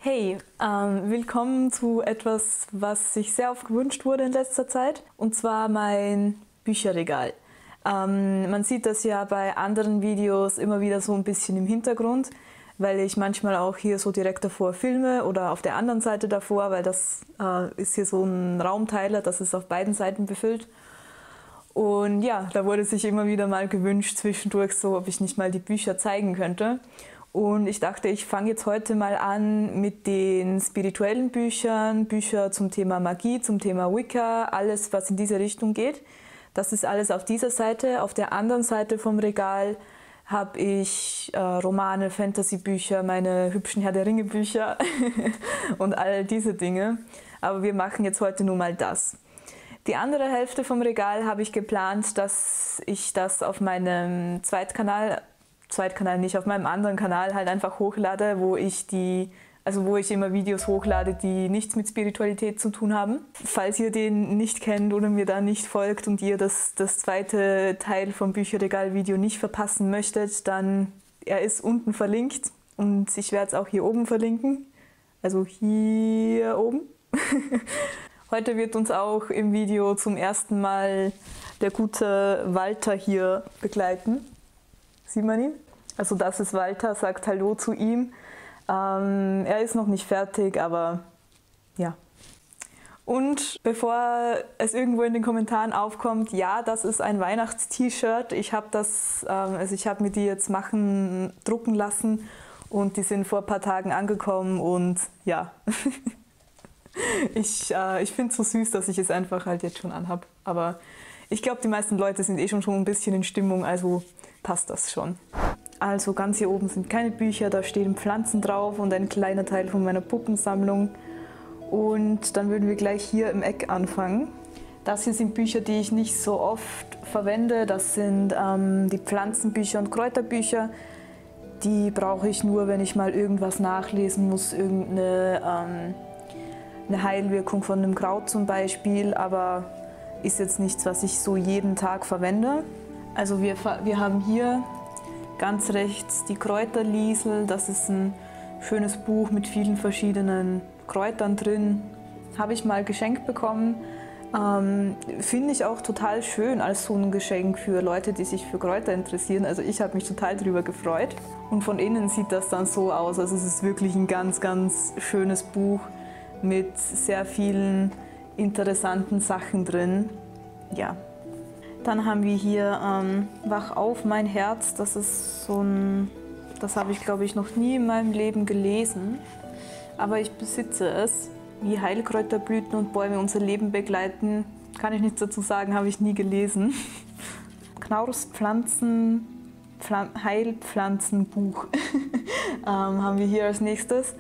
Hey, willkommen zu etwas, was sich sehr oft gewünscht wurde in letzter Zeit, und zwar mein Bücherregal. Man sieht das ja bei anderen Videos immer wieder so ein bisschen im Hintergrund, weil ich manchmal auch hier so direkt davor filme oder auf der anderen Seite davor, weil das ist hier so ein Raumteiler, das ist auf beiden Seiten befüllt. Und ja, da wurde sich immer wieder mal gewünscht zwischendurch so, ob ich nicht mal die Bücher zeigen könnte. Und ich dachte, ich fange jetzt heute mal an mit den spirituellen Büchern, Bücher zum Thema Magie, zum Thema Wicca, alles was in diese Richtung geht. Das ist alles auf dieser Seite. Auf der anderen Seite vom Regal habe ich Romane, Fantasy-Bücher, meine hübschen Herr der Ringe-Bücher und all diese Dinge. Aber wir machen jetzt heute nur mal das. Die andere Hälfte vom Regal habe ich geplant, dass ich das auf meinem Zweitkanal nicht, auf meinem anderen Kanal halt einfach hochlade, wo ich immer Videos hochlade, die nichts mit Spiritualität zu tun haben. Falls ihr den nicht kennt oder mir da nicht folgt und ihr das zweite Teil vom Bücherregal-Video nicht verpassen möchtet, dann er ist unten verlinkt und ich werde es auch hier oben verlinken. Also hier oben. Heute wird uns auch im Video zum ersten Mal der gute Walter hier begleiten. Sieht man ihn? Also das ist Walter, sagt Hallo zu ihm. Er ist noch nicht fertig, aber ja. Und bevor es irgendwo in den Kommentaren aufkommt, ja, das ist ein Weihnachts-T-Shirt. Ich habe mir die jetzt drucken lassen und die sind vor ein paar Tagen angekommen und ja. Ich finde es so süß, dass ich es einfach halt jetzt schon anhab. Aber ich glaube, die meisten Leute sind schon ein bisschen in Stimmung, also passt das schon. Also ganz hier oben sind keine Bücher, da stehen Pflanzen drauf und ein kleiner Teil von meiner Puppensammlung. Und dann würden wir gleich hier im Eck anfangen. Das hier sind Bücher, die ich nicht so oft verwende. Das sind die Pflanzenbücher und Kräuterbücher. Die brauche ich nur, wenn ich mal irgendwas nachlesen muss, irgendeine eine Heilwirkung von einem Kraut zum Beispiel, aber ist jetzt nichts, was ich so jeden Tag verwende. Also wir haben hier ganz rechts die Kräuterliesel. Das ist ein schönes Buch mit vielen verschiedenen Kräutern drin. Habe ich mal geschenkt bekommen. Finde ich auch total schön als so ein Geschenk für Leute, die sich für Kräuter interessieren. Also ich habe mich total darüber gefreut. Und von innen sieht das dann so aus. Also es ist wirklich ein ganz, ganz schönes Buch mit sehr vielen interessanten Sachen drin. Ja. Dann haben wir hier Wach auf, mein Herz. Das ist das habe ich glaube ich noch nie in meinem Leben gelesen, aber ich besitze es. Wie Heilkräuterblüten und Bäume unser Leben begleiten, kann ich nichts dazu sagen, habe ich nie gelesen. Knaurspflanzen, Heilpflanzenbuch haben wir hier als nächstes.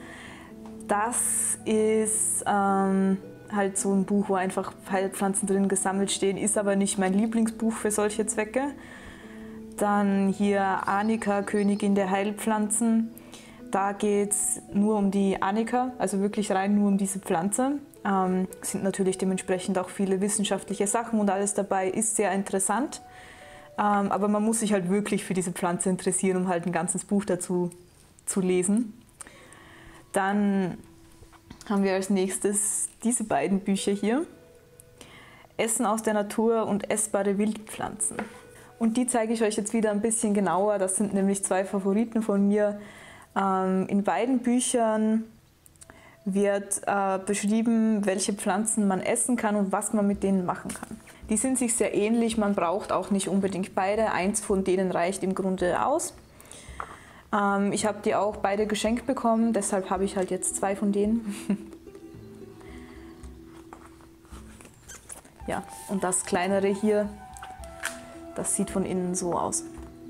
Das ist halt so ein Buch, wo einfach Heilpflanzen drin gesammelt stehen, ist aber nicht mein Lieblingsbuch für solche Zwecke. Dann hier Arnika, Königin der Heilpflanzen. Da geht es nur um die Arnika, also wirklich rein nur um diese Pflanze. Sind natürlich dementsprechend auch viele wissenschaftliche Sachen und alles dabei, ist sehr interessant. Aber man muss sich halt wirklich für diese Pflanze interessieren, um halt ein ganzes Buch dazu zu lesen. Dann haben wir als nächstes diese beiden Bücher hier. Essen aus der Natur und essbare Wildpflanzen. Und die zeige ich euch jetzt wieder ein bisschen genauer. Das sind nämlich zwei Favoriten von mir. In beiden Büchern wird beschrieben, welche Pflanzen man essen kann und was man mit denen machen kann. Die sind sich sehr ähnlich, man braucht auch nicht unbedingt beide. Eins von denen reicht im Grunde aus. Ich habe die auch beide geschenkt bekommen, deshalb habe ich halt jetzt zwei von denen. Ja, und das kleinere hier, das sieht von innen so aus.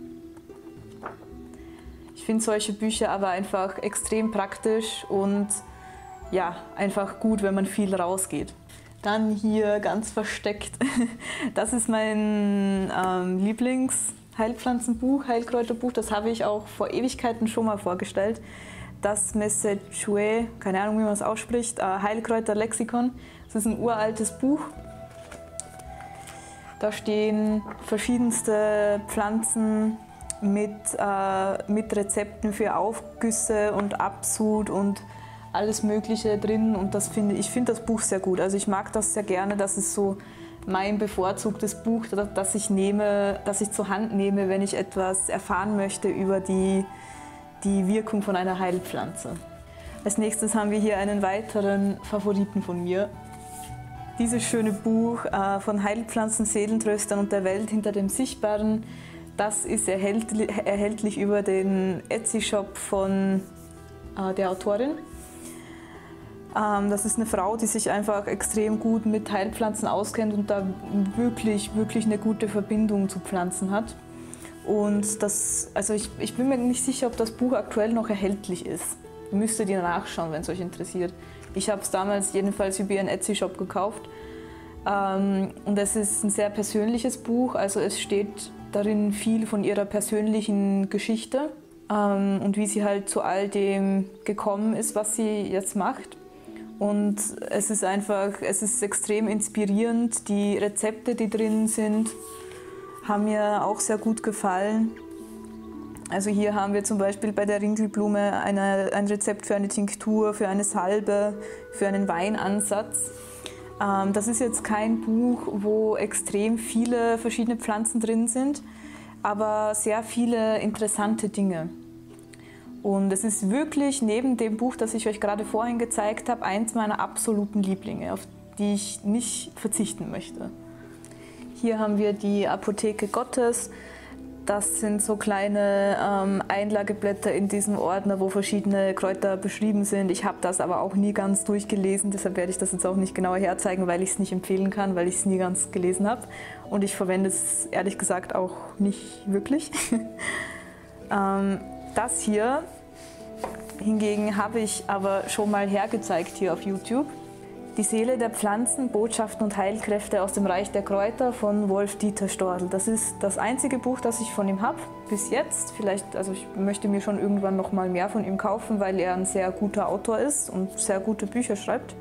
Ich finde solche Bücher aber einfach extrem praktisch und ja, einfach gut, wenn man viel rausgeht. Dann hier ganz versteckt, das ist mein Lieblings-Heilpflanzenbuch, Heilkräuterbuch. Das habe ich auch vor Ewigkeiten schon mal vorgestellt. Das Messechue, keine Ahnung, wie man es ausspricht, Heilkräuterlexikon. Das ist ein uraltes Buch. Da stehen verschiedenste Pflanzen mit Rezepten für Aufgüsse und Absud und alles Mögliche drin und ich finde das Buch sehr gut. Also ich mag das sehr gerne, das ist so mein bevorzugtes Buch, das ich zur Hand nehme, wenn ich etwas erfahren möchte über die Wirkung von einer Heilpflanze. Als nächstes haben wir hier einen weiteren Favoriten von mir. Dieses schöne Buch von Heilpflanzen, Seelentröstern und der Welt hinter dem Sichtbaren, das ist erhältlich über den Etsy-Shop von der Autorin. Das ist eine Frau, die sich einfach extrem gut mit Heilpflanzen auskennt und da wirklich eine gute Verbindung zu Pflanzen hat. Und ich bin mir nicht sicher, ob das Buch aktuell noch erhältlich ist. Müsstet ihr nachschauen, wenn es euch interessiert. Ich habe es damals jedenfalls über ihren Etsy-Shop gekauft. Und es ist ein sehr persönliches Buch, also es steht darin viel von ihrer persönlichen Geschichte und wie sie halt zu all dem gekommen ist, was sie jetzt macht. Und es ist extrem inspirierend. Die Rezepte, die drin sind, haben mir auch sehr gut gefallen. Also hier haben wir zum Beispiel bei der Ringelblume ein Rezept für eine Tinktur, für eine Salbe, für einen Weinansatz. Das ist jetzt kein Buch, wo extrem viele verschiedene Pflanzen drin sind, aber sehr viele interessante Dinge. Und es ist wirklich neben dem Buch, das ich euch gerade vorhin gezeigt habe, eins meiner absoluten Lieblinge, auf die ich nicht verzichten möchte. Hier haben wir die Apotheke Gottes. Das sind so kleine Einlageblätter in diesem Ordner, wo verschiedene Kräuter beschrieben sind. Ich habe das aber auch nie ganz durchgelesen, deshalb werde ich das jetzt auch nicht genauer herzeigen, weil ich es nicht empfehlen kann, weil ich es nie ganz gelesen habe. Und ich verwende es ehrlich gesagt auch nicht wirklich. Das hier hingegen habe ich aber schon mal hergezeigt hier auf YouTube. Die Seele der Pflanzen, Botschaften und Heilkräfte aus dem Reich der Kräuter von Wolf-Dieter Storl. Das ist das einzige Buch, das ich von ihm habe, bis jetzt. Also ich möchte mir schon irgendwann noch mal mehr von ihm kaufen, weil er ein sehr guter Autor ist und sehr gute Bücher schreibt.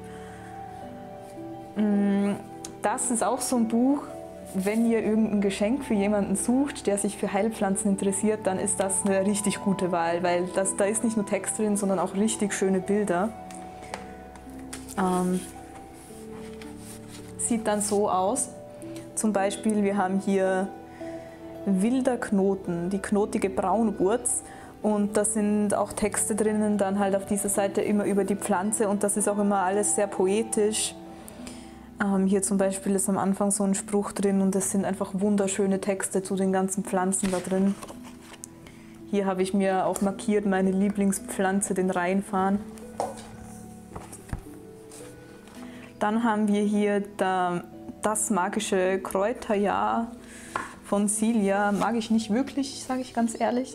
Das ist auch so ein Buch, wenn ihr irgendein Geschenk für jemanden sucht, der sich für Heilpflanzen interessiert, dann ist das eine richtig gute Wahl, weil da ist nicht nur Text drin, sondern auch richtig schöne Bilder. Sieht dann so aus. Zum Beispiel, wir haben hier wilder Knoten, die knotige Braunwurz. Und da sind auch Texte drinnen, dann halt auf dieser Seite immer über die Pflanze und das ist auch immer alles sehr poetisch. Hier zum Beispiel ist am Anfang so ein Spruch drin und es sind einfach wunderschöne Texte zu den ganzen Pflanzen da drin. Hier habe ich mir auch markiert meine Lieblingspflanze, den Rheinfarn. Dann haben wir hier das magische Kräuterjahr von Silja. Mag ich nicht wirklich, sage ich ganz ehrlich.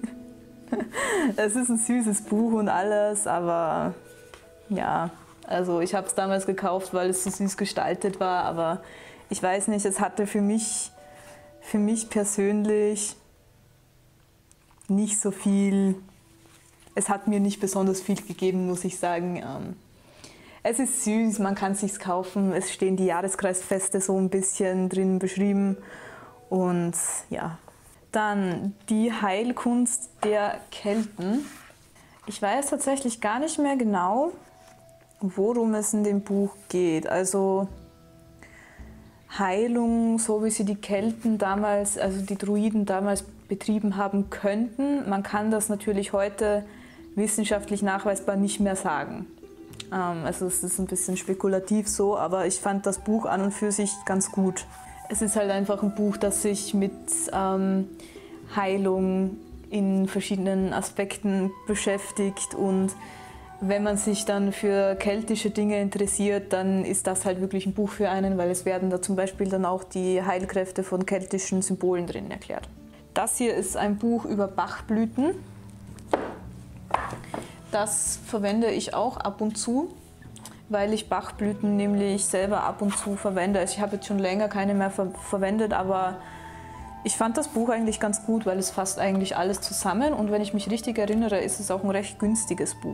Es ist ein süßes Buch und alles, aber ja, also ich habe es damals gekauft, weil es so süß gestaltet war, aber ich weiß nicht, es hatte für mich persönlich nicht so viel, es hat mir nicht besonders viel gegeben, muss ich sagen. Es ist süß, man kann es sich kaufen, es stehen die Jahreskreisfeste so ein bisschen drin beschrieben und ja. Dann die Heilkunst der Kelten. Ich weiß tatsächlich gar nicht mehr genau, worum es in dem Buch geht. Also Heilung, so wie sie die Kelten damals, also die Druiden damals betrieben haben könnten. Man kann das natürlich heute wissenschaftlich nachweisbar nicht mehr sagen. Also es ist ein bisschen spekulativ so, aber ich fand das Buch an und für sich ganz gut. Es ist halt einfach ein Buch, das sich mit Heilung in verschiedenen Aspekten beschäftigt und wenn man sich dann für keltische Dinge interessiert, dann ist das halt wirklich ein Buch für einen, weil es werden da zum Beispiel dann auch die Heilkräfte von keltischen Symbolen drin erklärt. Das hier ist ein Buch über Bachblüten. Das verwende ich auch ab und zu, weil ich Bachblüten nämlich selber ab und zu verwende. Also ich habe jetzt schon länger keine mehr verwendet, aber ich fand das Buch eigentlich ganz gut, weil es fasst eigentlich alles zusammen und wenn ich mich richtig erinnere, ist es auch ein recht günstiges Buch.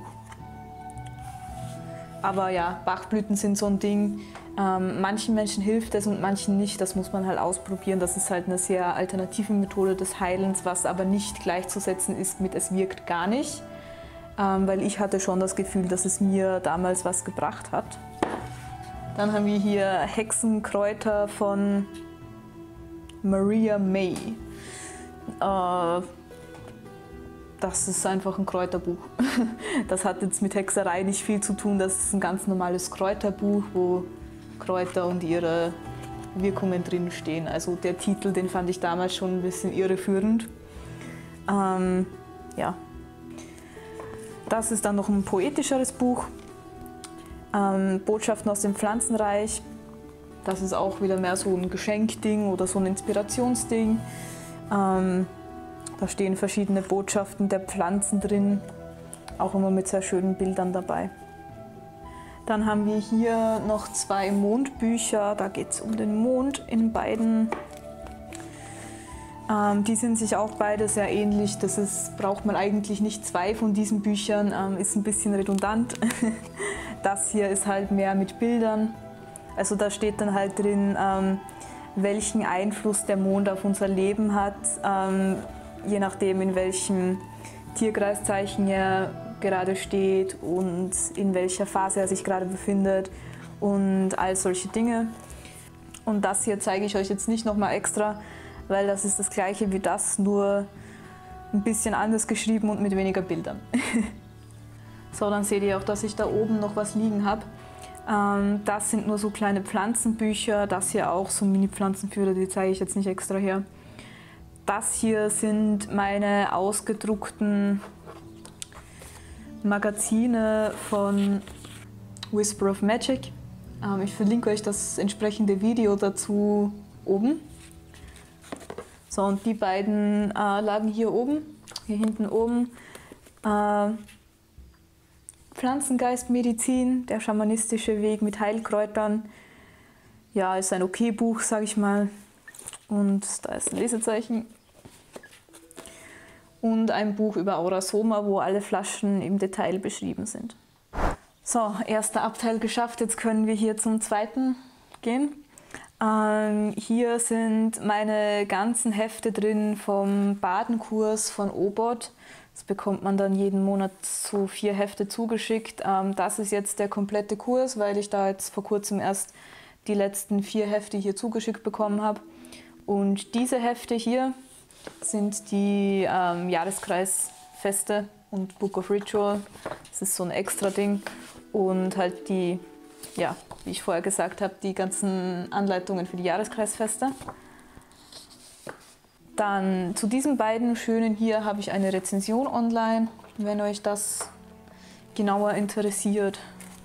Aber ja, Bachblüten sind so ein Ding, manchen Menschen hilft es und manchen nicht, das muss man halt ausprobieren. Das ist halt eine sehr alternative Methode des Heilens, was aber nicht gleichzusetzen ist mit es wirkt gar nicht. weil ich hatte schon das Gefühl, dass es mir damals was gebracht hat. Dann haben wir hier Hexenkräuter von Maria May. Das ist einfach ein Kräuterbuch. Das hat jetzt mit Hexerei nicht viel zu tun. Das ist ein ganz normales Kräuterbuch, wo Kräuter und ihre Wirkungen drin stehen. Also der Titel, den fand ich damals schon ein bisschen irreführend. Ja. Das ist dann noch ein poetischeres Buch. Botschaften aus dem Pflanzenreich. Das ist auch wieder mehr so ein Geschenkding oder so ein Inspirationsding. Da stehen verschiedene Botschaften der Pflanzen drin, auch immer mit sehr schönen Bildern dabei. Dann haben wir hier noch 2 Mondbücher, da geht es um den Mond in beiden. Die sind sich auch beide sehr ähnlich, braucht man eigentlich nicht 2 von diesen Büchern, ist ein bisschen redundant. Das hier ist halt mehr mit Bildern, also da steht dann halt drin, welchen Einfluss der Mond auf unser Leben hat, je nachdem in welchem Tierkreiszeichen er gerade steht und in welcher Phase er sich gerade befindet und all solche Dinge. Und das hier zeige ich euch jetzt nicht nochmal extra, weil das ist das gleiche wie das, nur ein bisschen anders geschrieben und mit weniger Bildern. So, dann seht ihr auch, dass ich da oben noch was liegen habe. Das sind nur so kleine Pflanzenbücher, das hier auch so Mini-Pflanzenführer, die zeige ich jetzt nicht extra her. Das hier sind meine ausgedruckten Magazine von Whisper of Magic. Ich verlinke euch das entsprechende Video dazu oben. So, und die beiden lagen hier oben, hier hinten oben. Pflanzengeistmedizin, der schamanistische Weg mit Heilkräutern. Ja, ist ein okay Buch, sage ich mal. Und da ist ein Lesezeichen. Und ein Buch über Aurasoma, wo alle Flaschen im Detail beschrieben sind. So, erster Abteil geschafft, jetzt können wir hier zum zweiten gehen. Hier sind meine ganzen Hefte drin vom Badenkurs von Obot. Das bekommt man dann jeden Monat so 4 Hefte zugeschickt. Das ist jetzt der komplette Kurs, weil ich da jetzt vor kurzem erst die letzten 4 Hefte hier zugeschickt bekommen habe. Und diese Hefte hier sind die Jahreskreisfeste und Book of Ritual. Das ist so ein extra Ding. Und halt die, ja, wie ich vorher gesagt habe, die ganzen Anleitungen für die Jahreskreisfeste. Dann zu diesen beiden schönen hier habe ich eine Rezension online, wenn euch das genauer interessiert.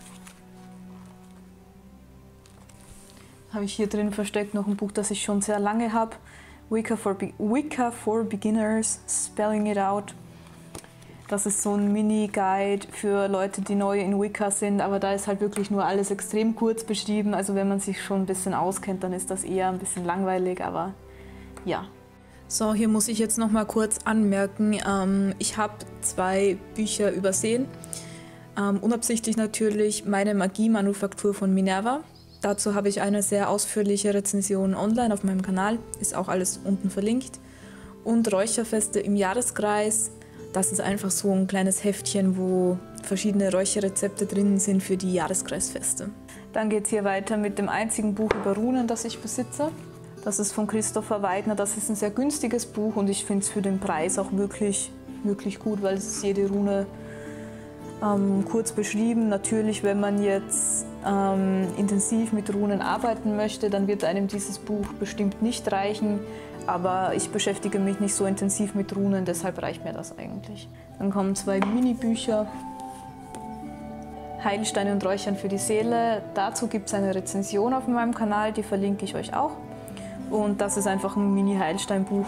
Habe ich hier drin versteckt noch ein Buch, das ich schon sehr lange habe. Wicca for Beginners, Spelling It Out. Das ist so ein Mini-Guide für Leute, die neu in Wicca sind, aber da ist halt wirklich nur alles extrem kurz beschrieben. Also wenn man sich schon ein bisschen auskennt, dann ist das eher ein bisschen langweilig, aber ja. So, hier muss ich jetzt noch mal kurz anmerken, ich habe 2 Bücher übersehen. Unabsichtlich natürlich meine Magie-Manufaktur von Minerva. Dazu habe ich eine sehr ausführliche Rezension online auf meinem Kanal, ist auch alles unten verlinkt. Und Räucherfeste im Jahreskreis, das ist einfach so ein kleines Heftchen, wo verschiedene Räucherrezepte drin sind für die Jahreskreisfeste. Dann geht es hier weiter mit dem einzigen Buch über Runen, das ich besitze. Das ist von Christopher Weidner. Das ist ein sehr günstiges Buch und ich finde es für den Preis auch wirklich gut, weil es ist jede Rune kurz beschrieben. Natürlich, wenn man jetzt intensiv mit Runen arbeiten möchte, dann wird einem dieses Buch bestimmt nicht reichen. Aber ich beschäftige mich nicht so intensiv mit Runen, deshalb reicht mir das eigentlich. Dann kommen 2 Mini-Bücher. Heilsteine und Räuchern für die Seele. Dazu gibt es eine Rezension auf meinem Kanal, die verlinke ich euch auch. Und das ist einfach ein Mini-Heilsteinbuch.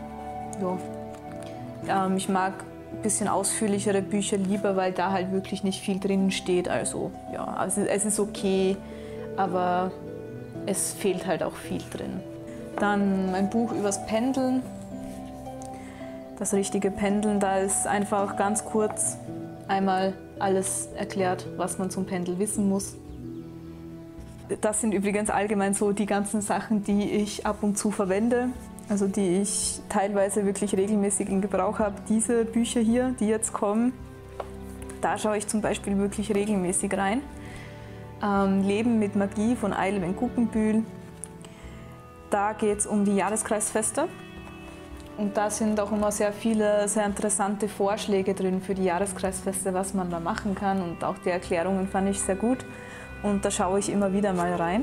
Ja. Ich mag ein bisschen ausführlichere Bücher lieber, weil da halt wirklich nicht viel drin steht. Also ja, also es ist okay, aber es fehlt halt auch viel drin. Dann ein Buch übers Pendeln. Das richtige Pendeln, da ist einfach ganz kurz einmal alles erklärt, was man zum Pendeln wissen muss. Das sind übrigens allgemein so die ganzen Sachen, die ich ab und zu verwende, also die ich teilweise wirklich regelmäßig in Gebrauch habe. Diese Bücher hier, die jetzt kommen, Da schaue ich zum Beispiel wirklich regelmäßig rein. Leben mit Magie von Eilwen Guggenbühl. Da geht es um die Jahreskreisfeste. Und da sind auch immer sehr viele, sehr interessante Vorschläge drin für die Jahreskreisfeste, was man da machen kann. Und auch die Erklärungen fand ich sehr gut. Und da schaue ich immer wieder mal rein.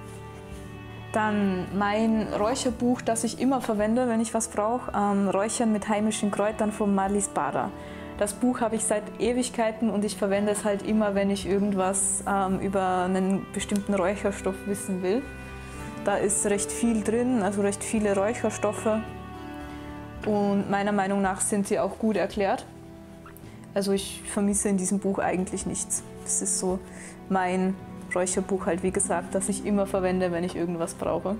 Dann mein Räucherbuch, das ich immer verwende, wenn ich was brauche. Räuchern mit heimischen Kräutern von Marlies Bader. Das Buch habe ich seit Ewigkeiten und ich verwende es halt immer, wenn ich irgendwas über einen bestimmten Räucherstoff wissen will. Da ist recht viel drin, also recht viele Räucherstoffe. Und meiner Meinung nach sind sie auch gut erklärt. Also ich vermisse in diesem Buch eigentlich nichts. Das ist so mein Räucherbuch halt, wie gesagt, das ich immer verwende, wenn ich irgendwas brauche.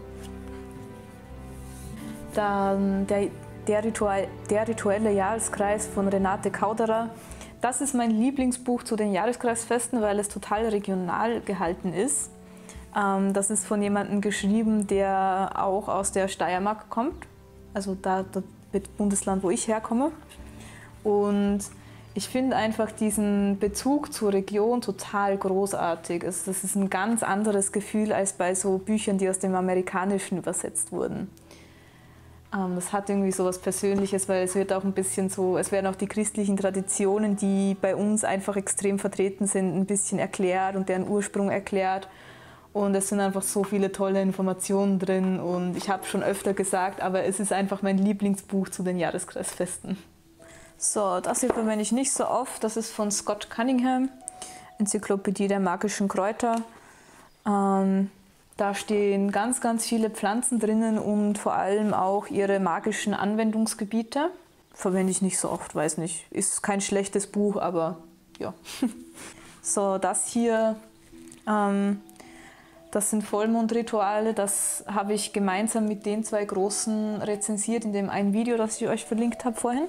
Dann der rituelle Jahreskreis von Renate Kauderer. Das ist mein Lieblingsbuch zu den Jahreskreisfesten, weil es total regional gehalten ist. Das ist von jemandem geschrieben, der auch aus der Steiermark kommt, also das Bundesland, wo ich herkomme. Und ich finde einfach diesen Bezug zur Region total großartig. Das ist ein ganz anderes Gefühl als bei so Büchern, die aus dem Amerikanischen übersetzt wurden. Das hat irgendwie so was Persönliches, weil es wird auch ein bisschen so, es werden auch die christlichen Traditionen, die bei uns einfach extrem vertreten sind, ein bisschen erklärt und deren Ursprung erklärt. Und es sind einfach so viele tolle Informationen drin und ich habe schon öfter gesagt, aber es ist einfach mein Lieblingsbuch zu den Jahreskreisfesten. So, das hier verwende ich nicht so oft, das ist von Scott Cunningham, Enzyklopädie der magischen Kräuter. Da stehen ganz, ganz viele Pflanzen drinnen und vor allem auch ihre magischen Anwendungsgebiete. Verwende ich nicht so oft, weiß nicht. Ist kein schlechtes Buch, aber ja. So, das hier, das sind Vollmondrituale. Das habe ich gemeinsam mit den zwei Großen rezensiert in dem einen Video, das ich euch verlinkt habe vorhin.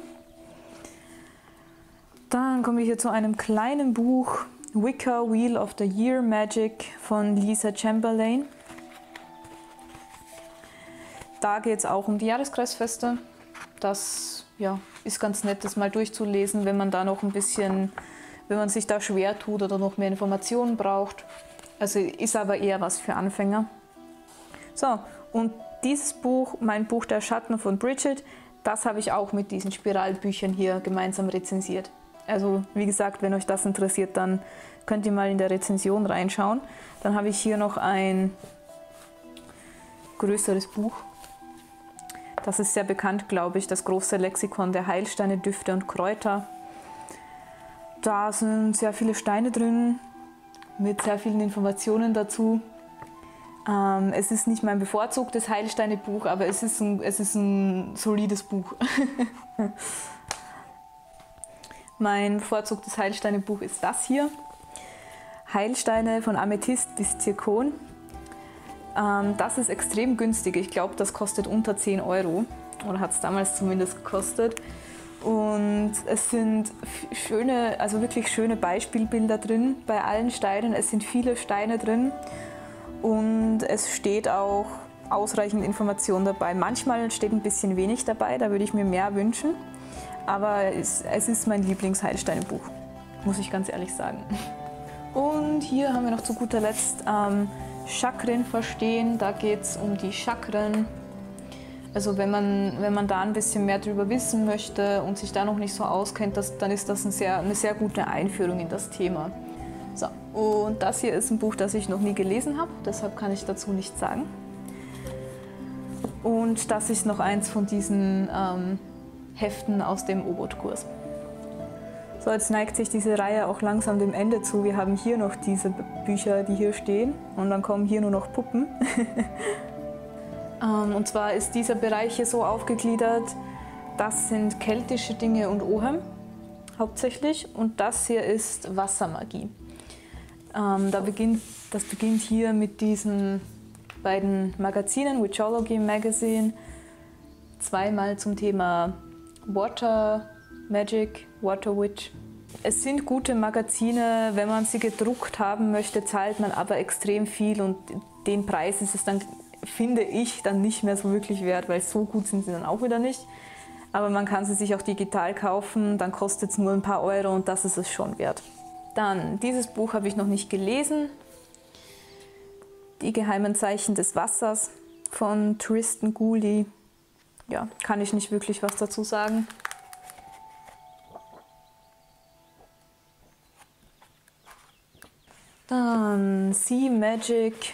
Dann kommen wir hier zu einem kleinen Buch, Wicca Wheel of the Year Magic von Lisa Chamberlain. Da geht es auch um die Jahreskreisfeste. Das ja, ist ganz nett, das mal durchzulesen, wenn man da noch ein bisschen, wenn man sich da schwer tut oder noch mehr Informationen braucht. Also ist aber eher was für Anfänger. So, und dieses Buch, mein Buch Der Schatten von Bridget, das habe ich auch mit diesen Spiralbüchern hier gemeinsam rezensiert. Also wie gesagt, wenn euch das interessiert, dann könnt ihr mal in der Rezension reinschauen. Dann habe ich hier noch ein größeres Buch. Das ist sehr bekannt, glaube ich, das große Lexikon der Heilsteine, Düfte und Kräuter. Da sind sehr viele Steine drin, mit sehr vielen Informationen dazu. Es ist nicht mein bevorzugtes Heilsteine-Buch, aber es ist ein solides Buch. Mein bevorzugtes Heilsteine-Buch ist das hier. Heilsteine von Amethyst bis Zirkon. Das ist extrem günstig. Ich glaube, das kostet unter 10 Euro. Oder hat es damals zumindest gekostet. Und es sind schöne, also wirklich schöne Beispielbilder drin bei allen Steinen. Es sind viele Steine drin und es steht auch ausreichend Information dabei. Manchmal steht ein bisschen wenig dabei, da würde ich mir mehr wünschen. Aber es ist mein Lieblingsheilsteine-Buch, muss ich ganz ehrlich sagen. Und hier haben wir noch zu guter Letzt Chakren verstehen. Da geht es um die Chakren. Also wenn man da ein bisschen mehr darüber wissen möchte und sich da noch nicht so auskennt, dann ist das eine sehr gute Einführung in das Thema. So, und das hier ist ein Buch, das ich noch nie gelesen habe, deshalb kann ich dazu nichts sagen. Und das ist noch eins von diesen Heften aus dem U-Boot-Kurs. So, jetzt neigt sich diese Reihe auch langsam dem Ende zu. Wir haben hier noch diese Bücher, die hier stehen, und dann kommen hier nur noch Puppen. Und zwar ist dieser Bereich hier so aufgegliedert, das sind keltische Dinge und Ohem hauptsächlich, und das hier ist Wassermagie. Das beginnt hier mit diesen beiden Magazinen, Witchology Magazine, zweimal zum Thema Water Magic, Water Witch. Es sind gute Magazine, wenn man sie gedruckt haben möchte, zahlt man aber extrem viel, und den Preis ist es dann, finde ich, dann nicht mehr so wirklich wert, weil so gut sind sie dann auch wieder nicht. Aber man kann sie sich auch digital kaufen, dann kostet es nur ein paar Euro und das ist es schon wert. Dann, dieses Buch habe ich noch nicht gelesen. Die geheimen Zeichen des Wassers von Tristan Gooley. Ja, kann ich nicht wirklich was dazu sagen. Dann Sea Magic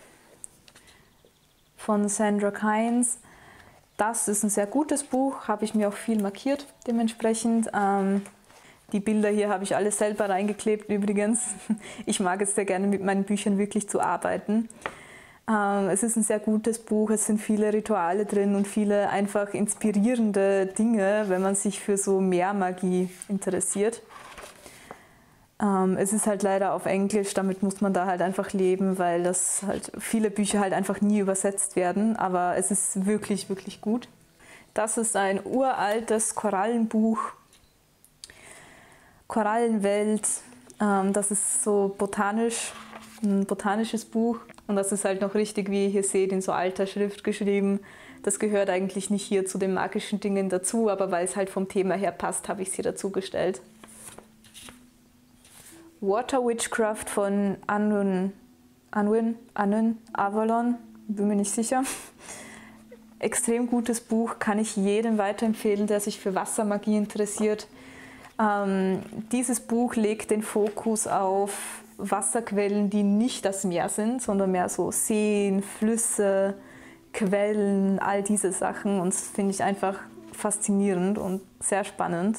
von Sandra Kynes. Das ist ein sehr gutes Buch, habe ich mir auch viel markiert dementsprechend. Die Bilder hier habe ich alle selber reingeklebt übrigens. Ich mag es sehr gerne mit meinen Büchern wirklich zu arbeiten. Es ist ein sehr gutes Buch, es sind viele Rituale drin und viele einfach inspirierende Dinge, wenn man sich für so Meermagie interessiert. Es ist halt leider auf Englisch, damit muss man da halt einfach leben, weil das halt viele Bücher halt einfach nie übersetzt werden, aber es ist wirklich, wirklich gut. Das ist ein uraltes Korallenbuch, Korallenwelt, das ist so botanisch, ein botanisches Buch und das ist halt noch richtig, wie ihr hier seht, in so alter Schrift geschrieben. Das gehört eigentlich nicht hier zu den magischen Dingen dazu, aber weil es halt vom Thema her passt, habe ich es hier dazu gestellt. Water Witchcraft von Anwen Avalon, bin mir nicht sicher. Extrem gutes Buch, kann ich jedem weiterempfehlen, der sich für Wassermagie interessiert. Dieses Buch legt den Fokus auf Wasserquellen, die nicht das Meer sind, sondern mehr so Seen, Flüsse, Quellen, all diese Sachen. Und das finde ich einfach faszinierend und sehr spannend.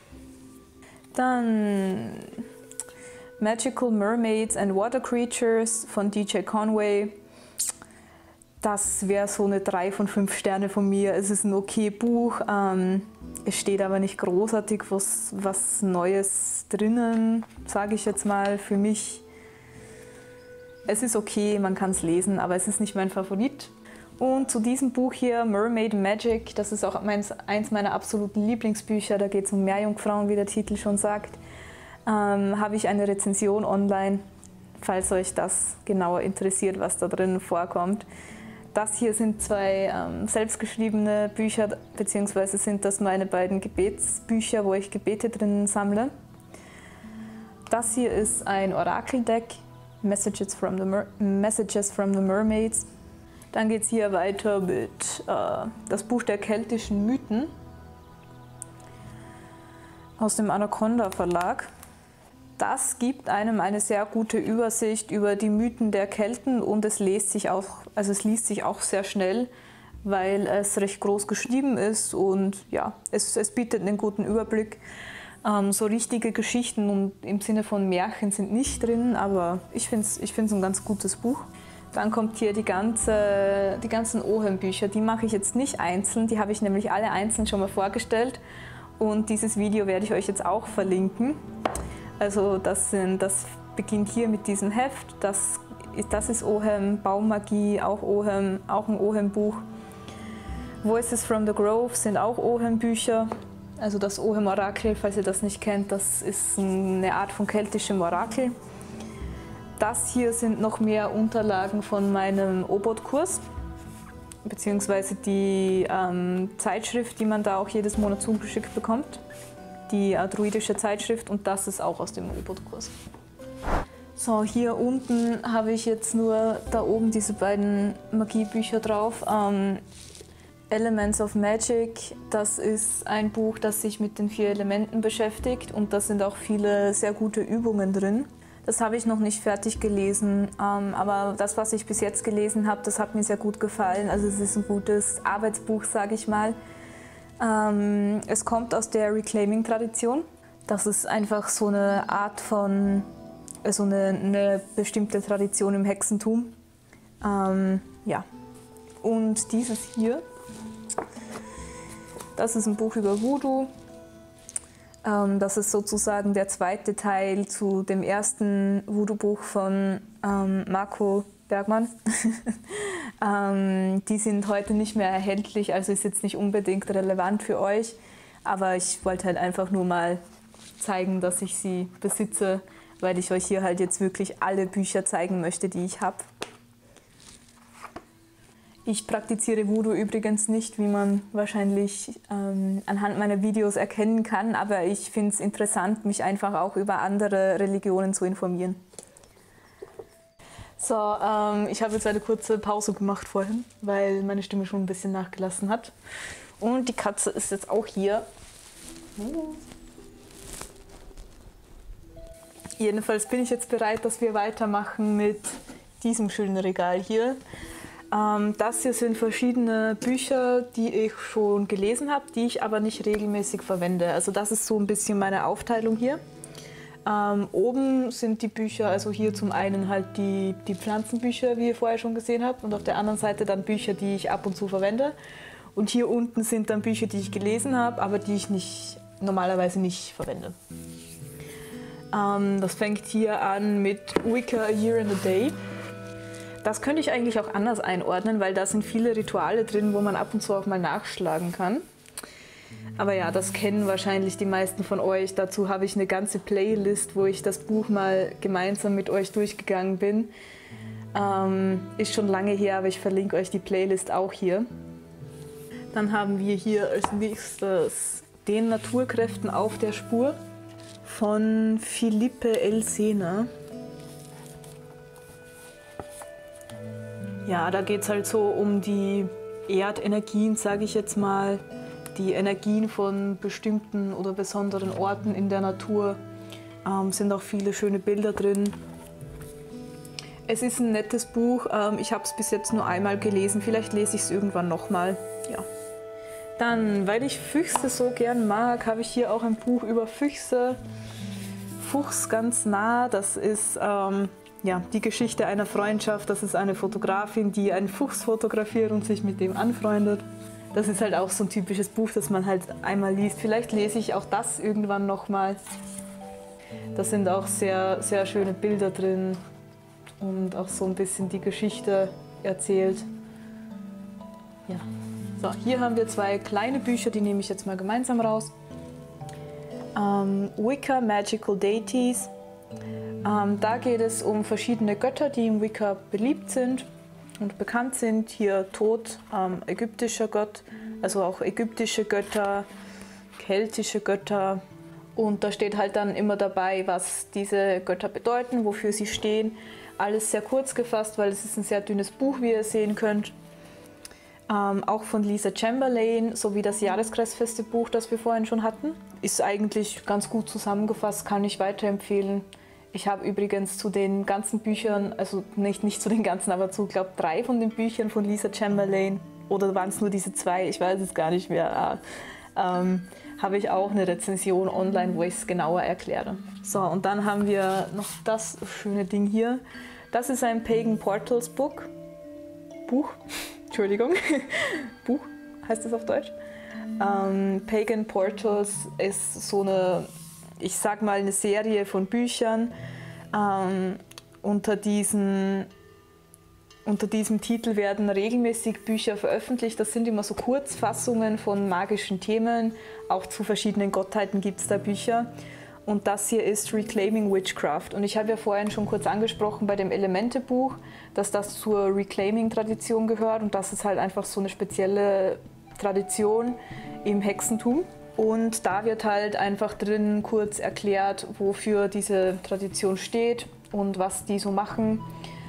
Dann Magical Mermaids and Water Creatures von DJ Conway. Das wäre so eine 3 von 5 Sterne von mir. Es ist ein okay Buch. Es steht aber nicht großartig was Neues drinnen, sage ich jetzt mal für mich. Es ist okay, man kann es lesen, aber es ist nicht mein Favorit. Und zu diesem Buch hier, Mermaid Magic, das ist auch eins meiner absoluten Lieblingsbücher. Da geht es um Meerjungfrauen, wie der Titel schon sagt. Habe ich eine Rezension online, falls euch das genauer interessiert, was da drin vorkommt. Das hier sind 2 selbstgeschriebene Bücher, beziehungsweise sind das meine beiden Gebetsbücher, wo ich Gebete drin sammle. Das hier ist ein Orakeldeck, Messages from the Mermaids. Dann geht es hier weiter mit das Buch der keltischen Mythen aus dem Anaconda Verlag. Das gibt einem eine sehr gute Übersicht über die Mythen der Kelten und es liest sich auch sehr schnell, weil es recht groß geschrieben ist und ja, es bietet einen guten Überblick. So richtige Geschichten und im Sinne von Märchen sind nicht drin, aber ich finde es ein ganz gutes Buch. Dann kommt hier die ganzen Ohem-Bücher, die mache ich jetzt nicht einzeln, die habe ich nämlich alle einzeln schon mal vorgestellt und dieses Video werde ich euch jetzt auch verlinken. Also das beginnt hier mit diesem Heft, das ist Ohem, Baummagie, auch ein Ohem-Buch. Voices from the Grove sind auch Ohem-Bücher, also das Ohem-Orakel, falls ihr das nicht kennt, das ist eine Art von keltischem Orakel. Das hier sind noch mehr Unterlagen von meinem Obot-Kurs, beziehungsweise die Zeitschrift, die man da auch jedes Monat zugeschickt bekommt. Die druidische Zeitschrift und das ist auch aus dem Obot-Kurs. So, hier unten habe ich jetzt nur da oben diese beiden Magiebücher drauf. Elements of Magic, das ist ein Buch, das sich mit den 4 Elementen beschäftigt und da sind auch viele sehr gute Übungen drin. Das habe ich noch nicht fertig gelesen, aber das, was ich bis jetzt gelesen habe, das hat mir sehr gut gefallen. Also es ist ein gutes Arbeitsbuch, sage ich mal. Es kommt aus der Reclaiming-Tradition. Das ist einfach so eine Art von, also eine bestimmte Tradition im Hexentum. Ja. Und dieses hier, das ist ein Buch über Voodoo. Das ist sozusagen der zweite Teil zu dem ersten Voodoo-Buch von Marco Bergmann. Die sind heute nicht mehr erhältlich, also ist jetzt nicht unbedingt relevant für euch, aber ich wollte halt einfach nur mal zeigen, dass ich sie besitze, weil ich euch hier halt jetzt wirklich alle Bücher zeigen möchte, die ich habe. Ich praktiziere Voodoo übrigens nicht, wie man wahrscheinlich anhand meiner Videos erkennen kann, aber ich finde es interessant, mich einfach auch über andere Religionen zu informieren. So, ich habe jetzt eine kurze Pause gemacht vorhin, weil meine Stimme schon ein bisschen nachgelassen hat. Und die Katze ist jetzt auch hier. Jedenfalls bin ich jetzt bereit, dass wir weitermachen mit diesem schönen Regal hier. Das hier sind verschiedene Bücher, die ich schon gelesen habe, die ich aber nicht regelmäßig verwende. Also das ist so ein bisschen meine Aufteilung hier. Oben sind die Bücher, also hier zum einen halt die Pflanzenbücher, wie ihr vorher schon gesehen habt, und auf der anderen Seite dann Bücher, die ich ab und zu verwende. Und hier unten sind dann Bücher, die ich gelesen habe, aber die ich normalerweise nicht verwende. Das fängt hier an mit Wicca A Year and a Day. Das könnte ich eigentlich auch anders einordnen, weil da sind viele Rituale drin, wo man ab und zu auch mal nachschlagen kann. Aber ja, das kennen wahrscheinlich die meisten von euch. Dazu habe ich eine ganze Playlist, wo ich das Buch mal gemeinsam mit euch durchgegangen bin. Ist schon lange her, aber ich verlinke euch die Playlist auch hier. Dann haben wir hier als nächstes Den Naturkräften auf der Spur von Philippe L. Sena. Ja, da geht es halt so um die Erdenergien, sage ich jetzt mal, die Energien von bestimmten oder besonderen Orten in der Natur. Sind auch viele schöne Bilder drin. Es ist ein nettes Buch, ich habe es bis jetzt nur einmal gelesen, vielleicht lese ich es irgendwann nochmal. Ja. Dann, weil ich Füchse so gern mag, habe ich hier auch ein Buch über Füchse. Fuchs ganz nah, das ist ja, die Geschichte einer Freundschaft. Das ist eine Fotografin, die einen Fuchs fotografiert und sich mit dem anfreundet. Das ist halt auch so ein typisches Buch, das man halt einmal liest. Vielleicht lese ich auch das irgendwann nochmal. Da sind auch sehr, sehr schöne Bilder drin und auch so ein bisschen die Geschichte erzählt. Ja. So, hier haben wir zwei kleine Bücher, die nehme ich jetzt mal gemeinsam raus. Wicca Magical Deities. Da geht es um verschiedene Götter, die im Wicca beliebt sind und bekannt sind. Hier Tod, ägyptischer Gott, also auch ägyptische Götter, keltische Götter. Und da steht halt dann immer dabei, was diese Götter bedeuten, wofür sie stehen. Alles sehr kurz gefasst, weil es ist ein sehr dünnes Buch, wie ihr sehen könnt. Auch von Lisa Chamberlain, sowie das Jahreskreisfeste-Buch, das wir vorhin schon hatten. Ist eigentlich ganz gut zusammengefasst, kann ich weiterempfehlen. Ich habe übrigens zu den ganzen Büchern, also nicht zu den ganzen, aber zu, glaube ich, 3 von den Büchern von Lisa Chamberlain, oder waren es nur diese 2, ich weiß es gar nicht mehr, habe ich auch eine Rezension online, wo ich es genauer erkläre. So, und dann haben wir noch das schöne Ding hier. Das ist ein Pagan Portals Buch. Entschuldigung, Buch heißt es auf Deutsch. Pagan Portals ist so eine, ich sag mal, eine Serie von Büchern. Unter diesem Titel werden regelmäßig Bücher veröffentlicht. Das sind immer so Kurzfassungen von magischen Themen. Auch zu verschiedenen Gottheiten gibt es da Bücher. Und das hier ist Reclaiming Witchcraft. Und ich habe ja vorhin schon kurz angesprochen bei dem Elemente-Buch, dass das zur Reclaiming-Tradition gehört. Und das ist halt einfach so eine spezielle Tradition im Hexentum. Und da wird halt einfach drin kurz erklärt, wofür diese Tradition steht und was die so machen.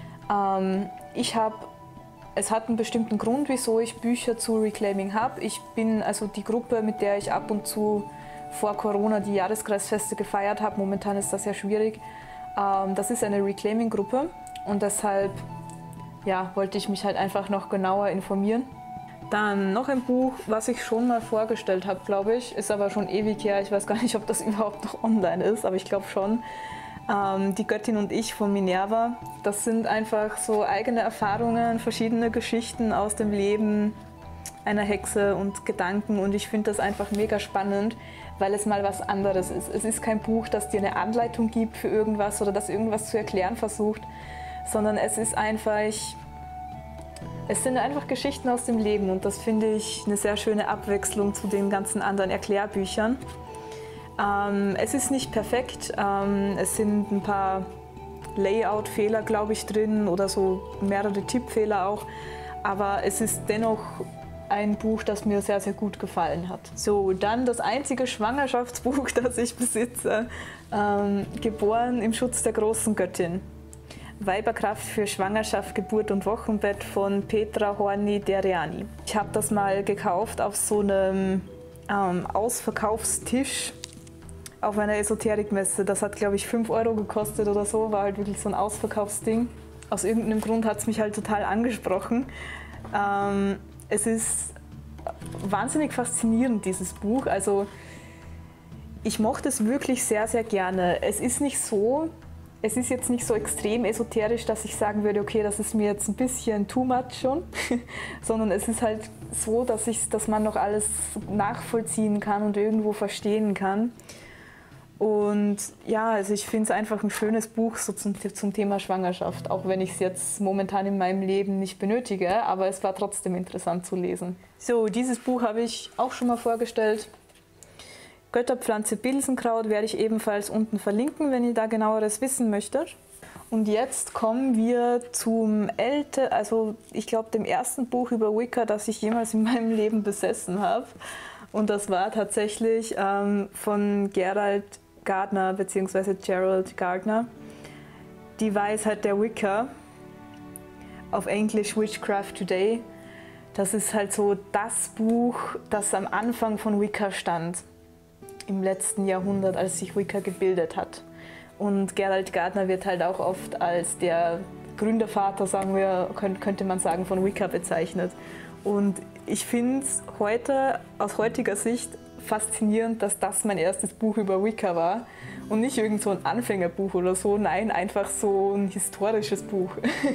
Es hat einen bestimmten Grund, wieso ich Bücher zu Reclaiming habe. Ich bin also die Gruppe, mit der ich ab und zu vor Corona die Jahreskreisfeste gefeiert habe. Momentan ist das ja schwierig. Das ist eine Reclaiming-Gruppe und deshalb ja, wollte ich mich halt einfach noch genauer informieren. Dann noch ein Buch, was ich schon mal vorgestellt habe, glaube ich, ist aber schon ewig her. Ich weiß gar nicht, ob das überhaupt noch online ist, aber ich glaube schon. Die Göttin und ich von Minerva. Das sind einfach so eigene Erfahrungen, verschiedene Geschichten aus dem Leben einer Hexe und Gedanken. Und ich finde das einfach mega spannend, weil es mal was anderes ist. Es ist kein Buch, das dir eine Anleitung gibt für irgendwas oder das irgendwas zu erklären versucht, sondern es sind einfach Geschichten aus dem Leben und das finde ich eine sehr schöne Abwechslung zu den ganzen anderen Erklärbüchern. Es ist nicht perfekt, es sind ein paar Layout-Fehler, glaube ich, drin oder so mehrere Tippfehler auch, aber es ist dennoch ein Buch, das mir sehr, sehr gut gefallen hat. So, dann das einzige Schwangerschaftsbuch, das ich besitze, Geboren im Schutz der großen Göttin. Weiberkraft für Schwangerschaft, Geburt und Wochenbett von Petra Horny-Deriani. Ich habe das mal gekauft auf so einem Ausverkaufstisch auf einer Esoterikmesse. Das hat, glaube ich, 5 € gekostet oder so, war halt wirklich so ein Ausverkaufsding. Aus irgendeinem Grund hat es mich halt total angesprochen. Es ist wahnsinnig faszinierend, dieses Buch. Also ich mochte es wirklich sehr, sehr gerne. Es ist jetzt nicht so extrem esoterisch, dass ich sagen würde, okay, das ist mir jetzt ein bisschen too much schon, sondern es ist halt so, dass man noch alles nachvollziehen kann und irgendwo verstehen kann. Und ja, also ich finde es einfach ein schönes Buch so zum Thema Schwangerschaft, auch wenn ich es jetzt momentan in meinem Leben nicht benötige, aber es war trotzdem interessant zu lesen. So, dieses Buch habe ich auch schon mal vorgestellt. Götterpflanze Bilsenkraut werde ich ebenfalls unten verlinken, wenn ihr da genaueres wissen möchtet. Und jetzt kommen wir zum ich glaube dem ersten Buch über Wicca, das ich jemals in meinem Leben besessen habe. Und das war tatsächlich von Gerald Gardner bzw. Gerald Gardner, Die Weisheit der Wicca, auf Englisch Witchcraft Today. Das ist halt so das Buch, das am Anfang von Wicca stand, im letzten Jahrhundert, als sich Wicca gebildet hat. Und Gerald Gardner wird halt auch oft als der Gründervater, könnte man sagen, von Wicca bezeichnet. Und ich finde es aus heutiger Sicht faszinierend, dass das mein erstes Buch über Wicca war und nicht irgend so ein Anfängerbuch oder so, nein, einfach so ein historisches Buch.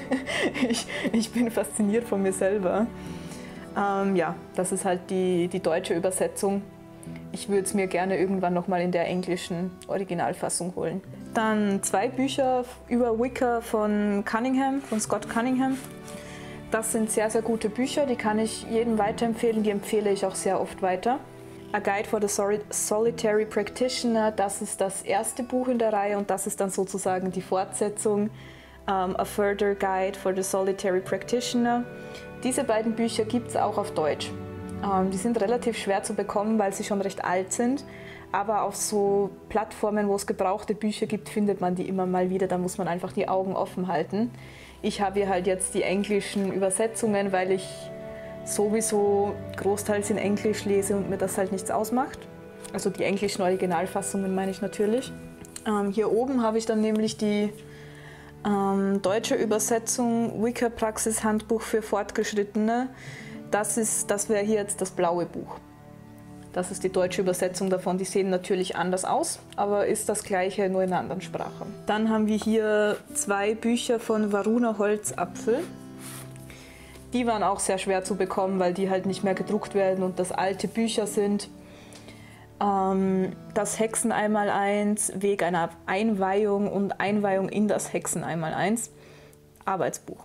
Ich bin fasziniert von mir selber. Ja, das ist halt die deutsche Übersetzung. Ich würde es mir gerne irgendwann nochmal in der englischen Originalfassung holen. Dann 2 Bücher über Wicca von Scott Cunningham. Das sind sehr, sehr gute Bücher, die kann ich jedem weiterempfehlen, die empfehle ich auch sehr oft weiter. A Guide for the Solitary Practitioner, das ist das erste Buch in der Reihe und das ist dann sozusagen die Fortsetzung. A Further Guide for the Solitary Practitioner. Diese beiden Bücher gibt es auch auf Deutsch. Die sind relativ schwer zu bekommen, weil sie schon recht alt sind. Aber auf so Plattformen, wo es gebrauchte Bücher gibt, findet man die immer mal wieder. Da muss man einfach die Augen offen halten. Ich habe hier halt jetzt die englischen Übersetzungen, weil ich sowieso großteils in Englisch lese und mir das halt nichts ausmacht. Also die englischen Originalfassungen meine ich natürlich. Hier oben habe ich dann nämlich die deutsche Übersetzung Wicca-Praxis Handbuch für Fortgeschrittene. Das wäre hier jetzt das blaue Buch. Das ist die deutsche Übersetzung davon. Die sehen natürlich anders aus, aber ist das gleiche, nur in einer anderen Sprache. Dann haben wir hier 2 Bücher von Varuna Holzapfel. Die waren auch sehr schwer zu bekommen, weil die halt nicht mehr gedruckt werden und das alte Bücher sind. Das Hexen einmal-eins, Weg einer Einweihung und Einweihung in das Hexen einmal-eins. Arbeitsbuch.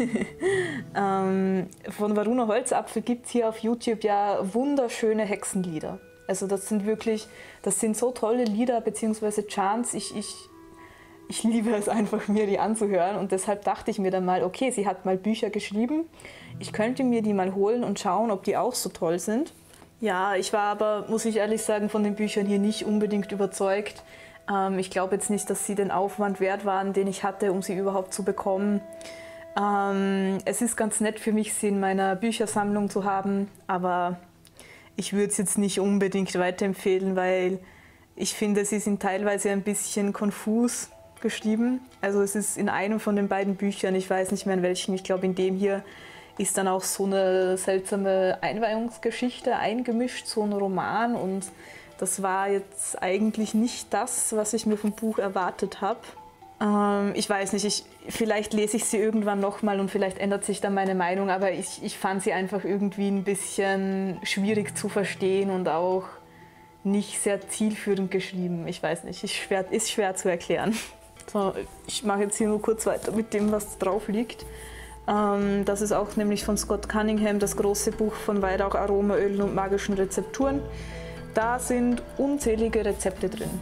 Von Varuna Holzapfel gibt es hier auf YouTube ja wunderschöne Hexenlieder. Also das sind so tolle Lieder bzw. Chants. Ich liebe es einfach, mir die anzuhören und deshalb dachte ich mir dann mal, okay, sie hat mal Bücher geschrieben. Ich könnte mir die mal holen und schauen, ob die auch so toll sind. Ja, ich war aber, muss ich ehrlich sagen, von den Büchern hier nicht unbedingt überzeugt. Ich glaube jetzt nicht, dass sie den Aufwand wert waren, den ich hatte, um sie überhaupt zu bekommen. Es ist ganz nett für mich, sie in meiner Büchersammlung zu haben, aber ich würde es jetzt nicht unbedingt weiterempfehlen, weil ich finde, sie sind teilweise ein bisschen konfus geschrieben. Also es ist in einem von den beiden Büchern, ich weiß nicht mehr in welchem, ich glaube in dem hier, ist dann auch so eine seltsame Einweihungsgeschichte eingemischt, so ein Roman und das war jetzt eigentlich nicht das, was ich mir vom Buch erwartet habe. Ich weiß nicht, vielleicht lese ich sie irgendwann nochmal und vielleicht ändert sich dann meine Meinung, aber ich fand sie einfach irgendwie ein bisschen schwierig zu verstehen und auch nicht sehr zielführend geschrieben. Ich weiß nicht, ist schwer zu erklären. So, ich mache jetzt hier nur kurz weiter mit dem, was drauf liegt. Das ist auch nämlich von Scott Cunningham, das große Buch von Weihrauch, Aromaölen und magischen Rezepturen. Da sind unzählige Rezepte drin.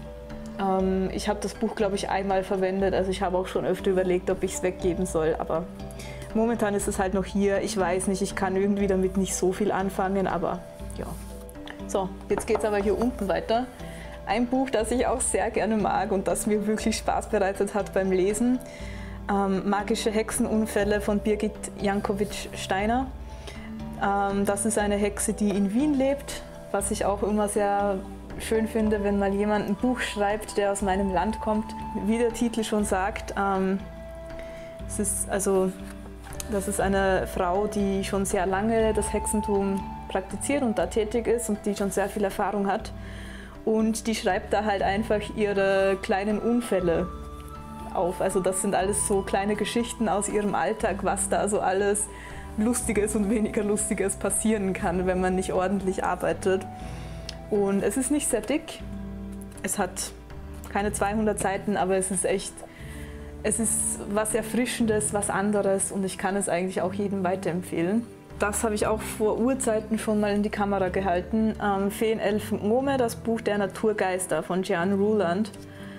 Ich habe das Buch, glaube ich, einmal verwendet, also ich habe auch schon öfter überlegt, ob ich es weggeben soll, aber Momentan ist es halt noch hier. Ich weiß nicht, ich kann irgendwie damit nicht so viel anfangen, aber ja. So, jetzt geht es aber hier unten weiter. Ein Buch, das ich auch sehr gerne mag und das mir wirklich Spaß bereitet hat beim Lesen. Magische Hexenunfälle von Birgit Jankowitsch-Steiner. Das ist eine Hexe, die in Wien lebt, was ich auch immer sehr schön finde, wenn mal jemand ein Buch schreibt, der aus meinem Land kommt. Wie der Titel schon sagt, das ist eine Frau, die schon sehr lange das Hexentum praktiziert und da tätig ist und die schon sehr viel Erfahrung hat. Und die schreibt da halt einfach ihre kleinen Unfälle auf. Also das sind alles so kleine Geschichten aus ihrem Alltag, was da so alles Lustiges und weniger Lustiges passieren kann, wenn man nicht ordentlich arbeitet. Und es ist nicht sehr dick. Es hat keine 200 Seiten, aber es ist was Erfrischendes, was anderes und ich kann es eigentlich auch jedem weiterempfehlen. Das habe ich auch vor Urzeiten schon mal in die Kamera gehalten. Feen, Elfen, Gnome, das Buch der Naturgeister von Jan Ruland.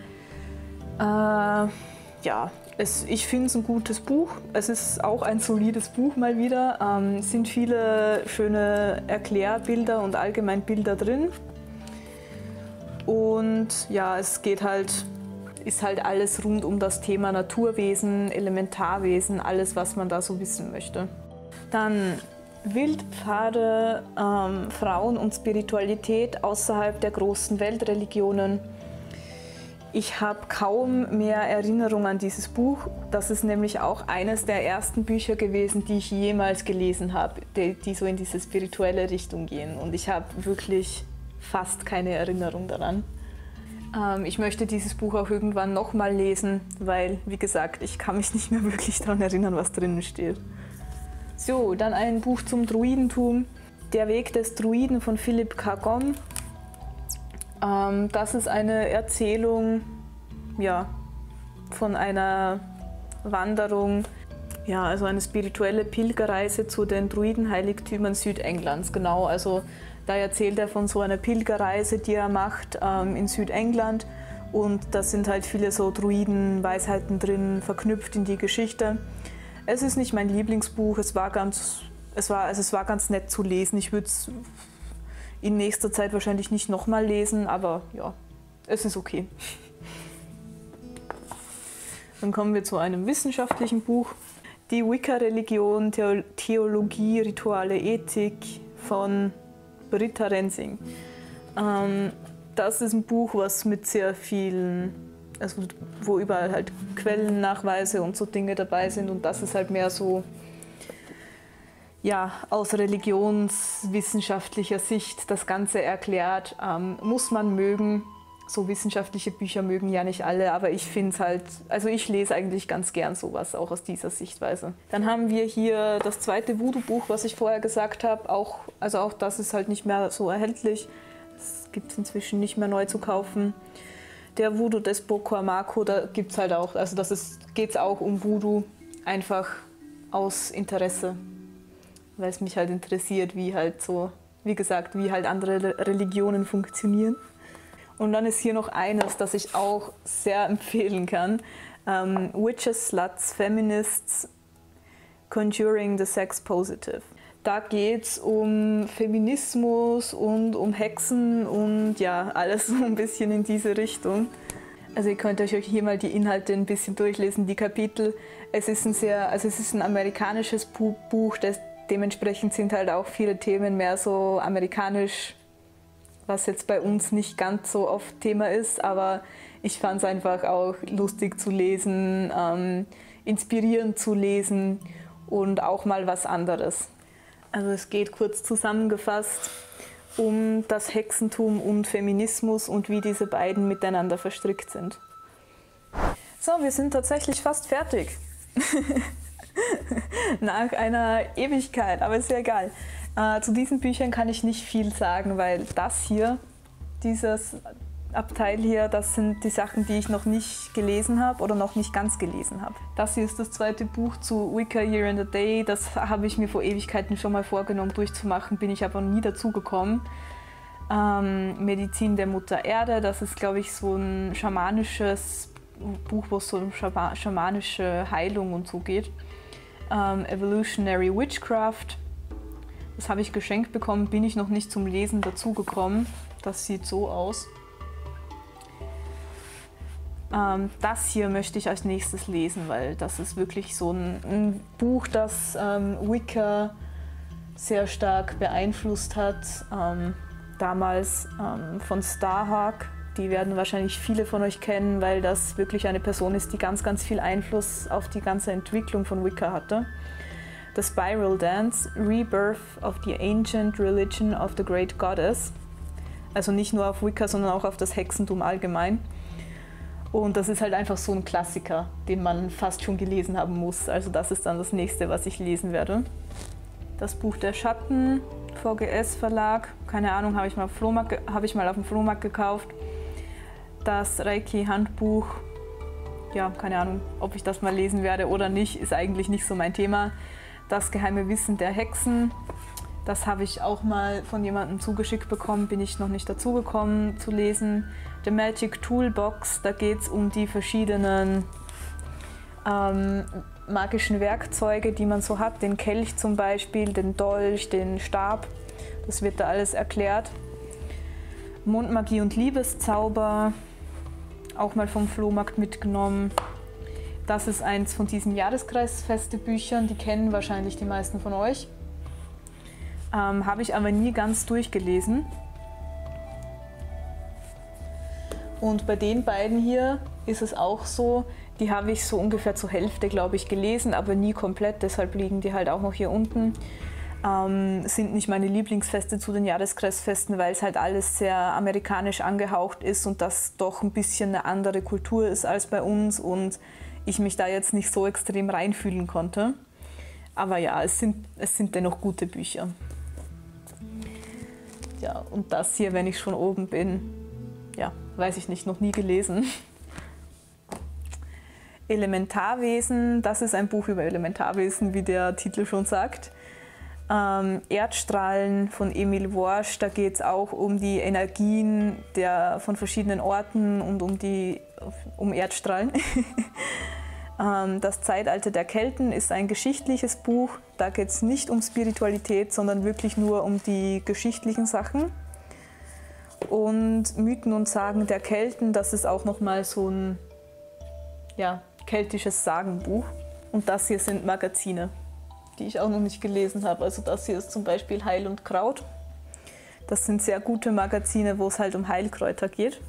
Ja, ich finde es ein gutes Buch. Es ist auch ein solides Buch mal wieder. Es sind viele schöne Erklärbilder und Allgemeinbilder drin. Und ja, ist halt alles rund um das Thema Naturwesen, Elementarwesen, alles, was man da so wissen möchte. Dann Wildpfade, Frauen und Spiritualität außerhalb der großen Weltreligionen. Ich habe kaum mehr Erinnerung an dieses Buch. Das ist nämlich auch eines der ersten Bücher gewesen, die ich jemals gelesen habe, die so in diese spirituelle Richtung gehen. Und ich habe wirklich fast keine Erinnerung daran. Ich möchte dieses Buch auch irgendwann nochmal lesen, weil, wie gesagt, ich kann mich nicht mehr wirklich daran erinnern, was drinnen steht. So, dann ein Buch zum Druidentum. Der Weg des Druiden von Philippe Cargom. Das ist eine Erzählung, ja, von einer Wanderung, ja, also eine spirituelle Pilgerreise zu den Druidenheiligtümern Südenglands. Genau, also da erzählt er von so einer Pilgerreise, die er macht in Südengland. Und da sind halt viele so Druidenweisheiten drin, verknüpft in die Geschichte. Es ist nicht mein Lieblingsbuch, es war ganz nett zu lesen. Ich würde es in nächster Zeit wahrscheinlich nicht nochmal lesen, aber ja, es ist okay. Dann kommen wir zu einem wissenschaftlichen Buch. Die Wicca-Religion, Theologie, Rituale, Ethik von Britta Rensing. Das ist ein Buch, was mit sehr vielen, also wo überall halt Quellennachweise und so Dinge dabei sind und das ist halt mehr so, ja, aus religionswissenschaftlicher Sicht das Ganze erklärt. Muss man mögen. So wissenschaftliche Bücher mögen ja nicht alle, aber ich finde es halt, also ich lese eigentlich ganz gern sowas, auch aus dieser Sichtweise. Dann haben wir hier das zweite Voodoo-Buch, was ich vorher gesagt habe. Auch das ist halt nicht mehr so erhältlich. Das gibt es inzwischen nicht mehr neu zu kaufen. Der Voodoo des Bocoamaco, da gibt es halt auch, also geht es auch um Voodoo, einfach aus Interesse. Weil es mich halt interessiert, wie halt so, wie gesagt, wie halt andere Religionen funktionieren. Und dann ist hier noch eines, das ich auch sehr empfehlen kann. Witches, Sluts, Feminists, Conjuring the Sex Positive. Da geht es um Feminismus und um Hexen und ja, alles so ein bisschen in diese Richtung. Also ihr könnt euch hier mal die Inhalte ein bisschen durchlesen, die Kapitel. Es ist ein amerikanisches Buch, dementsprechend sind halt auch viele Themen mehr so amerikanisch, was jetzt bei uns nicht ganz so oft Thema ist, aber ich fand es einfach auch lustig zu lesen, inspirierend zu lesen und auch mal was anderes. Also es geht kurz zusammengefasst um das Hexentum und Feminismus und wie diese beiden miteinander verstrickt sind. So, wir sind tatsächlich fast fertig. Nach einer Ewigkeit, aber ist ja egal. Zu diesen Büchern kann ich nicht viel sagen, weil das hier, dieses Abteil hier, das sind die Sachen, die ich noch nicht gelesen habe oder noch nicht ganz gelesen habe. Das hier ist das zweite Buch zu Wicca Year and a Day. Das habe ich mir vor Ewigkeiten schon mal vorgenommen durchzumachen, bin ich aber nie dazu gekommen. Medizin der Mutter Erde, das ist, glaube ich, so ein schamanisches Buch, wo es so um schamanische Heilung und so geht. Evolutionary Witchcraft. Das habe ich geschenkt bekommen, bin ich noch nicht zum Lesen dazugekommen. Das sieht so aus. Das hier möchte ich als nächstes lesen, weil das ist wirklich so ein Buch, das Wicca sehr stark beeinflusst hat. Damals von Starhawk, die werden wahrscheinlich viele von euch kennen, weil das wirklich eine Person ist, die ganz, ganz viel Einfluss auf die ganze Entwicklung von Wicca hatte. The Spiral Dance, Rebirth of the Ancient Religion of the Great Goddess. Also nicht nur auf Wicca, sondern auch auf das Hexentum allgemein. Und das ist halt einfach so ein Klassiker, den man fast schon gelesen haben muss. Also das ist dann das nächste, was ich lesen werde. Das Buch der Schatten, VGS Verlag, keine Ahnung, habe ich mal auf dem Flohmarkt gekauft. Das Reiki-Handbuch, ja, keine Ahnung, ob ich das mal lesen werde oder nicht, ist eigentlich nicht so mein Thema. Das geheime Wissen der Hexen, das habe ich auch mal von jemandem zugeschickt bekommen, bin ich noch nicht dazu gekommen zu lesen. The Magic Toolbox, da geht es um die verschiedenen magischen Werkzeuge, die man so hat. Den Kelch zum Beispiel, den Dolch, den Stab, das wird da alles erklärt. Mondmagie und Liebeszauber, auch mal vom Flohmarkt mitgenommen. Das ist eins von diesen Jahreskreisfeste-Büchern, die kennen wahrscheinlich die meisten von euch. Habe ich aber nie ganz durchgelesen. Und bei den beiden hier ist es auch so, die habe ich so ungefähr zur Hälfte, glaube ich, gelesen, aber nie komplett, deshalb liegen die halt auch noch hier unten. Sind nicht meine Lieblingsfeste zu den Jahreskreisfesten, weil es halt alles sehr amerikanisch angehaucht ist und das doch ein bisschen eine andere Kultur ist als bei uns und ich mich da jetzt nicht so extrem reinfühlen konnte. Aber ja, es sind dennoch gute Bücher. Ja, und das hier, wenn ich schon oben bin, ja, weiß ich nicht, noch nie gelesen. Elementarwesen, das ist ein Buch über Elementarwesen, wie der Titel schon sagt. Erdstrahlen von Emil Worsch, da geht es auch um die Energien von verschiedenen Orten und um Erdstrahlen. Das Zeitalter der Kelten ist ein geschichtliches Buch, da geht es nicht um Spiritualität, sondern wirklich nur um die geschichtlichen Sachen. Und Mythen und Sagen der Kelten, das ist auch nochmal so ein keltisches Sagenbuch. Und das hier sind Magazine, die ich auch noch nicht gelesen habe. Also das hier ist zum Beispiel Heil und Kraut. Das sind sehr gute Magazine, wo es halt um Heilkräuter geht.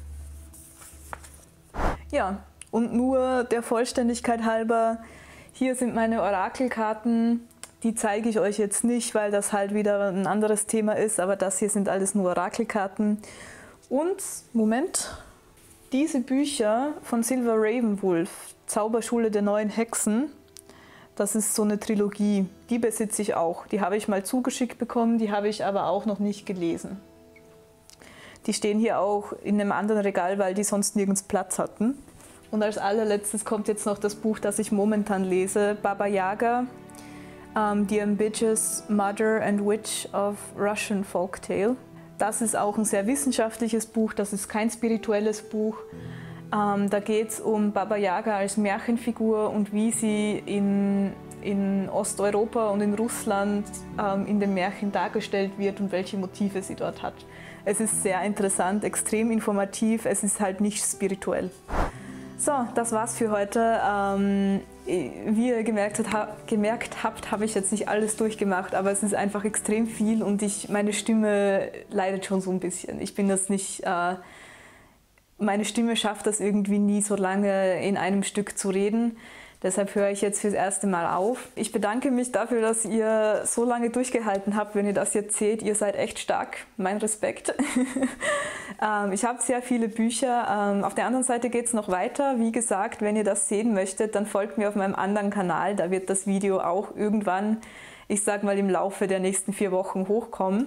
Ja, und nur der Vollständigkeit halber, hier sind meine Orakelkarten. Die zeige ich euch jetzt nicht, weil das halt wieder ein anderes Thema ist, aber das hier sind alles nur Orakelkarten. Und, Moment, diese Bücher von Silver Ravenwolf, Zauberschule der neuen Hexen, das ist so eine Trilogie, die besitze ich auch. Die habe ich mal zugeschickt bekommen, die habe ich aber auch noch nicht gelesen. Die stehen hier auch in einem anderen Regal, weil die sonst nirgends Platz hatten. Und als allerletztes kommt jetzt noch das Buch, das ich momentan lese, Baba Yaga, The Ambitious Mother and Witch of Russian Folktale. Das ist auch ein sehr wissenschaftliches Buch, das ist kein spirituelles Buch. Da geht es um Baba Yaga als Märchenfigur und wie sie in Osteuropa und in Russland in den Märchen dargestellt wird und welche Motive sie dort hat. Es ist sehr interessant, extrem informativ, es ist halt nicht spirituell. So, das war's für heute. Wie ihr gemerkt habt, habe ich jetzt nicht alles durchgemacht, aber es ist einfach extrem viel und meine Stimme leidet schon so ein bisschen. Ich bin das nicht, meine Stimme schafft das irgendwie nie so lange in einem Stück zu reden. Deshalb höre ich jetzt fürs erste Mal auf. Ich bedanke mich dafür, dass ihr so lange durchgehalten habt. Wenn ihr das jetzt seht, ihr seid echt stark. Mein Respekt. Ich habe sehr viele Bücher. Auf der anderen Seite geht es noch weiter. Wie gesagt, wenn ihr das sehen möchtet, dann folgt mir auf meinem anderen Kanal. Da wird das Video auch irgendwann, ich sag mal im Laufe der nächsten 4 Wochen hochkommen.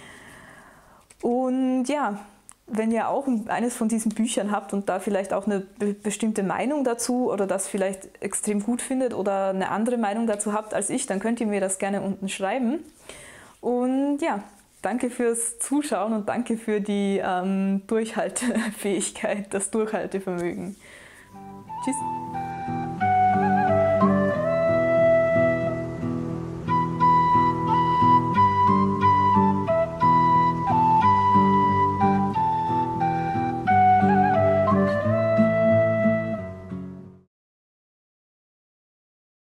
Und ja, wenn ihr auch eines von diesen Büchern habt und da vielleicht auch eine bestimmte Meinung dazu oder das vielleicht extrem gut findet oder eine andere Meinung dazu habt als ich, dann könnt ihr mir das gerne unten schreiben. Und ja, danke fürs Zuschauen und danke für die Durchhaltefähigkeit, das Durchhaltevermögen. Tschüss!